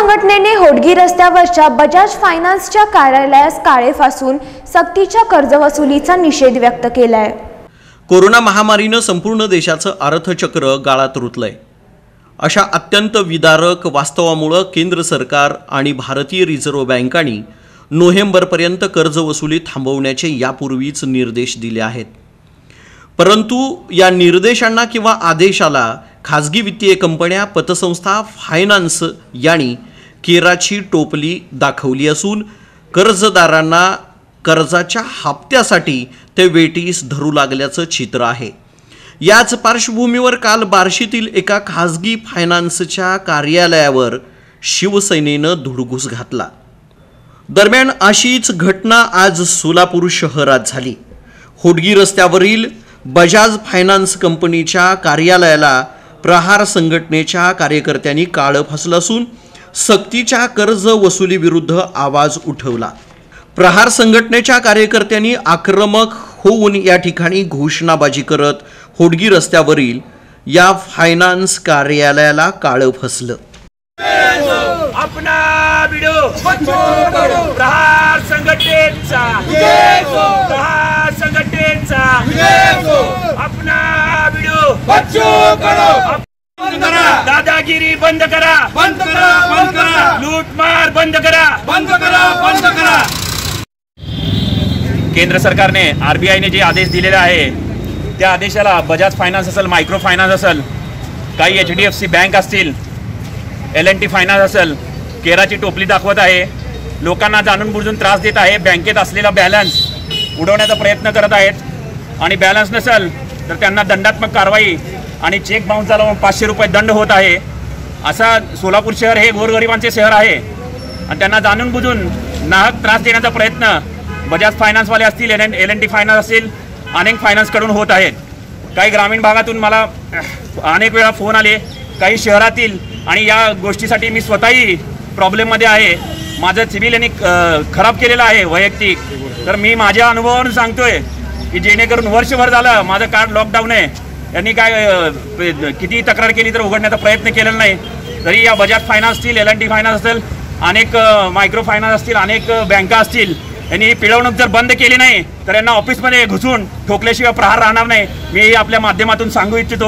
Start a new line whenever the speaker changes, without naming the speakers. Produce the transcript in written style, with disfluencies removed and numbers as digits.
संघटनेने होडगी रस्त्यावरच्या बजाज फायनान्सच्या कार्यालयास काळे फासून सक्तीच्या कर्जवसुलीचा निषेध व्यक्त केलाय।
कोरोना महामारीने संपूर्ण देशाचं अर्थचक्र गाळात रुतलंय। अशा अत्यंत विदारक वास्तवामुळे केंद्र सरकार आणि भारतीय रिझर्व्ह बँकांनी नोव्हेंबरपर्यंत कर्जवसुली थांबवण्याचे यापूर्वीच निर्देश दिले आहेत। परंतु या निर्देशांना किंवा आदेशाला खाजगी वित्तीय कंपन्या, पतसंस्था, फायनान्स यांनी केराची टोपली दाखवली असून कर्जदारांना कर्जाच्या हप्त्यासाठी ते वेटीस धरू लागल्याचं चित्र आहे। याच पार्श्वभूमीवर काल बार्शीतील एका खाजगी फायनान्सच्या कार्यालयावर शिवसेनेनं धुडगूस घातला। दरम्यान अशीच घटना आज सोलापूर शहरात झाली। होडगी रस्त्यावरील बजाज फायनान्स कंपनीच्या कार्यालयाला प्रहार संघटनेच्या कार्यकर्त्यांनी काळं फासलं असून सक्तीच्या कर्ज वसुली विरुद्ध आवाज उठवला। प्रहार संघटनेच्या कार्यकर्त्यांनी आक्रमक होऊन या ठिकाणी घोषणाबाजी करत होडगी रस्त्यावरील या फायनान्स कार्यालयाला काळं फसलं।
अपना वीडियो प्रहार संघटनेचा प्रहार संघटनेचा अपना वीडियो दादागिरी बंद करा, बंद करा, बंद करा, लूटमार बंद करा, बंद करा, बंद करा। केंद्र सरकारने आरबीआयने जे आदेश दिलेले आहे त्या आदेशाला बजाज फायनान्स असेल, मायक्रो फायनान्स असेल, काही HDFC बँक असतील, L&T फायनान्स असेल, केराची टोपली दाखवत आहे, लोकांना जाणून बुजून त्रास देत आहे, बँकेत असलेला बॅलन्स उडवण्याचा प्रयत्न करत आहेत आणि बॅलन्स नसेल तर त्यांना दंडात्मक कारवाई आणि चेक बाउन्स झाला 500 रुपये दंड होत आहे। असा सोलापूर शहर हे गोरगरिबांचे शहर आहे आणि त्यांना जाणून बुजून नाहक त्रास देण्याचा प्रयत्न बजाज फायनान्सवाले असतील, L&T फायनान्स असतील, अनेक फायनान्सकडून होत आहेत। काही ग्रामीण भागातून मला अनेक वेळा फोन आले, काही शहरातील, आणि या गोष्टीसाठी मी स्वतःही प्रॉब्लेममध्ये आहे। माझं सिबिल यांनी खराब केलेलं आहे वैयक्तिक। तर मी माझ्या अनुभवावरून सांगतोय की जेणेकरून वर्षभर झालं माझं कार्ड लॉकडाऊन आहे, यांनी काय किती तक्रार केली तर उघडण्याचा प्रयत्न केलेला नाही। तरी या बजाज फायनान्स असतील, L&T फायनान्स असेल, अनेक मायक्रो फायनान्स असतील, अनेक बँका असतील, यांनी पिळवणूक जर बंद केली नाही तर यांना ऑफिसमध्ये घुसून ठोकल्याशिवाय प्रहार राहणार नाही। मी आपल्या माध्यमातून सांगू इच्छितो।